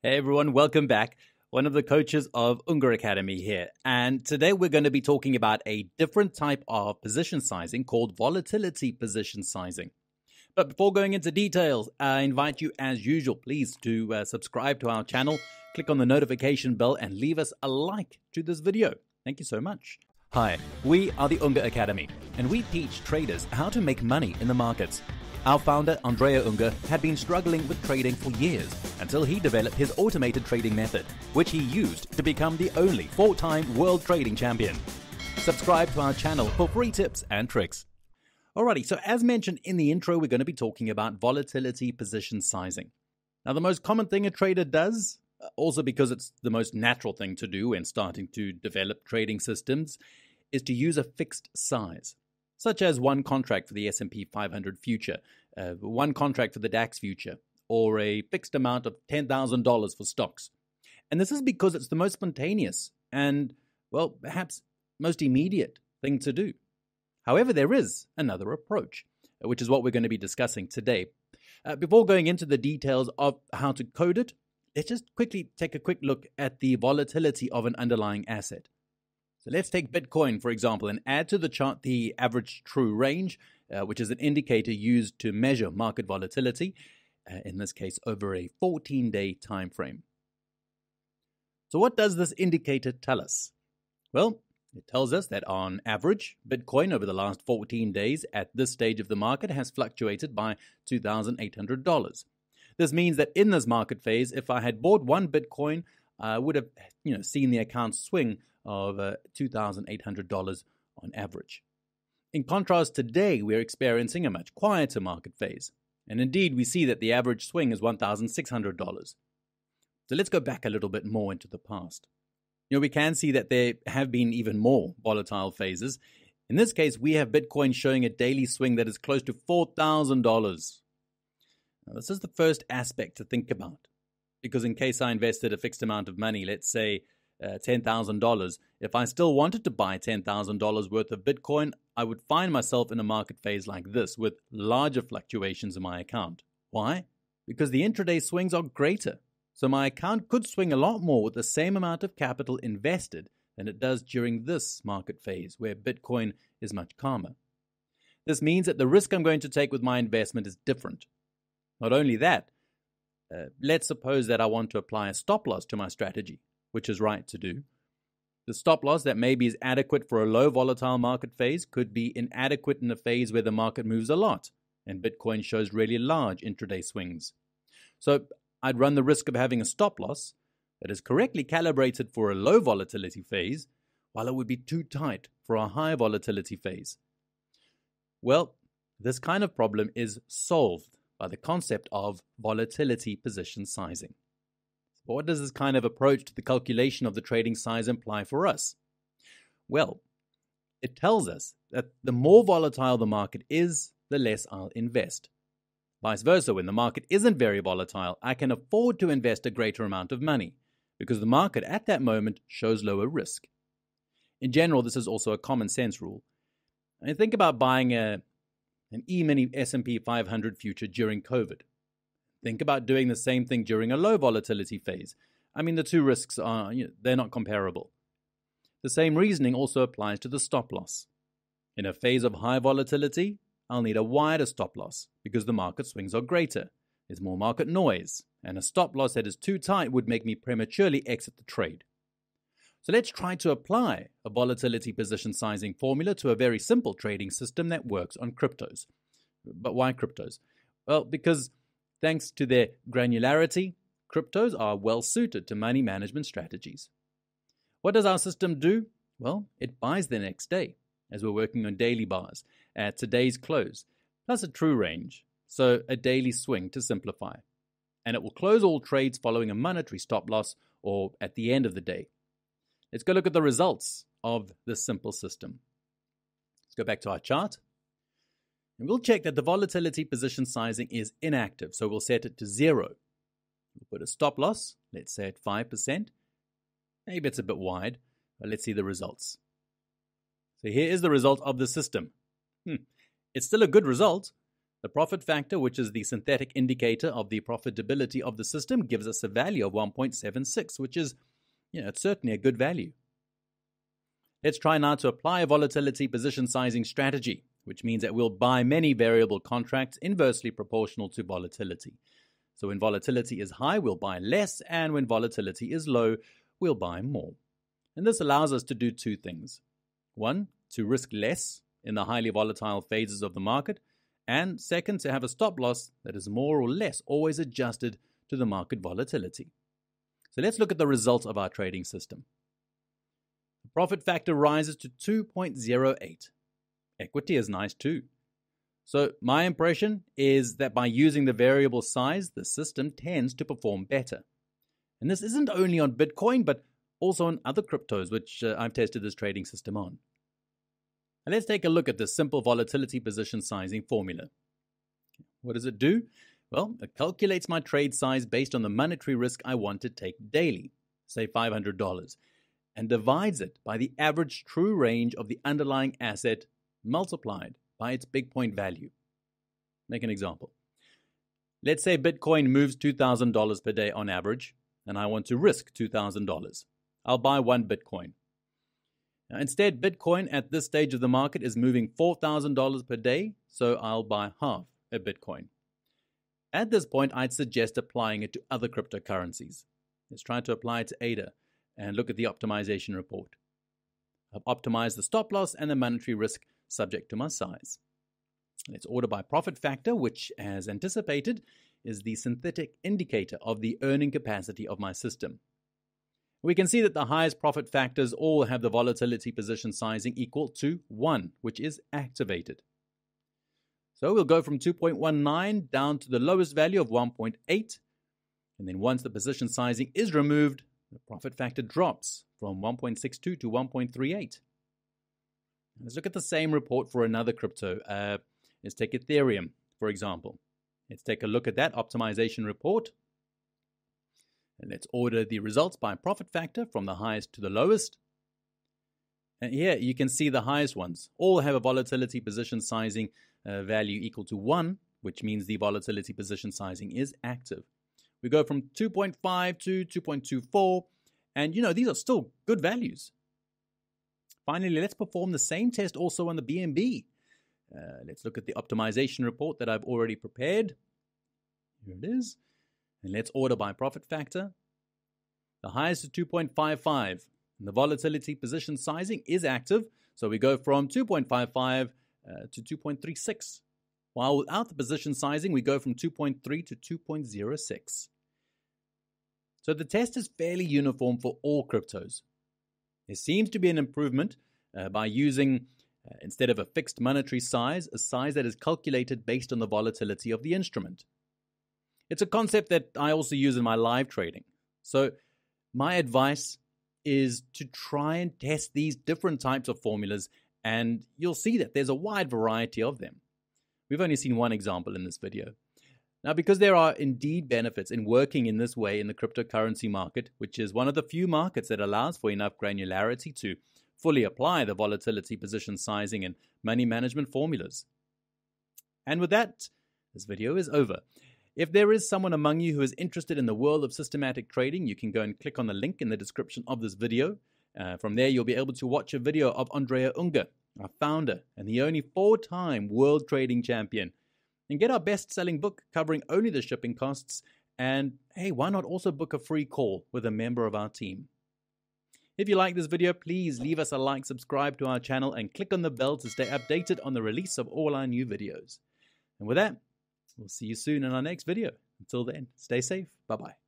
Hey everyone, welcome back. One of the coaches of Unger Academy here. And today we're going to be talking about a different type of position sizing called volatility position sizing. But before going into details, I invite you as usual, please to subscribe to our channel, click on the notification bell and leave us a like to this video. Thank you so much. Hi, we are the Unger Academy and we teach traders how to make money in the markets. Our founder, Andrea Unger, had been struggling with trading for years until he developed his automated trading method, which he used to become the only 4-time world trading champion. Subscribe to our channel for free tips and tricks. Alrighty, so as mentioned in the intro, we're going to be talking about volatility position sizing. Now, the most common thing a trader does, also because it's the most natural thing to do when starting to develop trading systems, is to use a fixed size, such as one contract for the S&P 500 future, one contract for the DAX future, or a fixed amount of $10,000 for stocks. And this is because it's the most spontaneous and, well, perhaps most immediate thing to do. However, there is another approach, which is what we're going to be discussing today. Before going into the details of how to code it, let's just quickly take a quick look at the volatility of an underlying asset. So let's take Bitcoin, for example, and add to the chart the average true range, which is an indicator used to measure market volatility, in this case over a 14-day time frame. So what does this indicator tell us? Well, it tells us that on average, Bitcoin over the last 14 days at this stage of the market has fluctuated by $2,800. This means that in this market phase, if I had bought one Bitcoin, I would have seen the account swing of $2,800 on average. In contrast, today we're experiencing a much quieter market phase. And indeed, we see that the average swing is $1,600. So let's go back a little bit more into the past. We can see that there have been even more volatile phases. In this case, we have Bitcoin showing a daily swing that is close to $4,000. Now, this is the first aspect to think about. Because in case I invested a fixed amount of money, let's say $10,000, if I still wanted to buy $10,000 worth of Bitcoin, I would find myself in a market phase like this with larger fluctuations in my account. Why? Because the intraday swings are greater. So my account could swing a lot more with the same amount of capital invested than it does during this market phase where Bitcoin is much calmer. This means that the risk I'm going to take with my investment is different. Not only that, let's suppose that I want to apply a stop loss to my strategy, which is right to do. The stop loss that maybe is adequate for a low volatile market phase could be inadequate in a phase where the market moves a lot and Bitcoin shows really large intraday swings. So I'd run the risk of having a stop loss that is correctly calibrated for a low volatility phase, while it would be too tight for a high volatility phase. Well, this kind of problem is solved by the concept of volatility position sizing. But what does this kind of approach to the calculation of the trading size imply for us? Well, it tells us that the more volatile the market is, the less I'll invest. Vice versa, when the market isn't very volatile, I can afford to invest a greater amount of money because the market at that moment shows lower risk. In general, this is also a common sense rule. I mean, think about buying an E-mini S&P 500 future during COVID. Think about doing the same thing during a low volatility phase. I mean, the two risks are, they're not comparable. The same reasoning also applies to the stop loss. In a phase of high volatility, I'll need a wider stop loss because the market swings are greater. There's more market noise, and a stop loss that is too tight would make me prematurely exit the trade. So let's try to apply a volatility position sizing formula to a very simple trading system that works on cryptos. But why cryptos? Well, because thanks to their granularity, cryptos are well suited to money management strategies. What does our system do? Well, it buys the next day, as we're working on daily bars, at today's close, plus a true range, so a daily swing to simplify. And it will close all trades following a monetary stop loss or at the end of the day. Let's go look at the results of this simple system. Let's go back to our chart. And we'll check that the volatility position sizing is inactive, so we'll set it to 0. We'll put a stop loss, let's say at 5%. Maybe it's a bit wide, but let's see the results. So here is the result of the system. It's still a good result, The profit factor, which is the synthetic indicator of the profitability of the system, gives us a value of 1.76, which is, it's certainly a good value. Let's try now to apply a volatility position sizing strategy, which means that we'll buy many variable contracts inversely proportional to volatility. So when volatility is high, we'll buy less, and when volatility is low, we'll buy more. And this allows us to do two things. One, to risk less in the highly volatile phases of the market, and second, to have a stop loss that is more or less always adjusted to the market volatility. So let's look at the results of our trading system. The profit factor rises to 2.08. Equity is nice too. So my impression is that by using the variable size, the system tends to perform better. And this isn't only on Bitcoin, but also on other cryptos, which I've tested this trading system on. And let's take a look at the simple volatility position sizing formula. What does it do? Well, it calculates my trade size based on the monetary risk I want to take daily, say $500, and divides it by the average true range of the underlying asset multiplied by its big point value. Make an example. Let's say Bitcoin moves $2,000 per day on average, and I want to risk $2,000. I'll buy one Bitcoin. Now, instead, Bitcoin at this stage of the market is moving $4,000 per day, so I'll buy half a Bitcoin. At this point, I'd suggest applying it to other cryptocurrencies. Let's try to apply it to ADA and look at the optimization report. I've optimized the stop loss and the monetary risk subject to my size. Let's order by profit factor, which, as anticipated, is the synthetic indicator of the earning capacity of my system. We can see that the highest profit factors all have the volatility position sizing equal to 1, which is activated. So we'll go from 2.19 down to the lowest value of 1.8. And then once the position sizing is removed, the profit factor drops from 1.62 to 1.38. Let's look at the same report for another crypto. Let's take Ethereum, for example. Let's take a look at that optimization report. And let's order the results by profit factor from the highest to the lowest. And here you can see the highest ones all have a volatility position sizing value equal to 1, which means the volatility position sizing is active. We go from 2.5 to 2.24, and these are still good values. Finally, let's perform the same test also on the BNB. Let's look at the optimization report that I've already prepared. Here it is. And let's order by profit factor. The highest is 2.55. And the volatility position sizing is active. So we go from 2.55 to 2.36. While without the position sizing, we go from 2.3 to 2.06. So the test is fairly uniform for all cryptos. There seems to be an improvement by using, instead of a fixed monetary size, a size that is calculated based on the volatility of the instrument. It's a concept that I also use in my live trading. So my advice is to try and test these different types of formulas, and you'll see that there's a wide variety of them. We've only seen one example in this video. Now, because there are indeed benefits in working in this way in the cryptocurrency market, which is one of the few markets that allows for enough granularity to fully apply the volatility position sizing and money management formulas. And with that, this video is over. If there is someone among you who is interested in the world of systematic trading, you can go and click on the link in the description of this video. From there, you'll be able to watch a video of Andrea Unger, our founder and the only 4-time world trading champion, and get our best-selling book covering only the shipping costs. And hey, why not also book a free call with a member of our team? If you like this video, please leave us a like, subscribe to our channel, and click on the bell to stay updated on the release of all our new videos. And with that, we'll see you soon in our next video. Until then, stay safe. Bye-bye.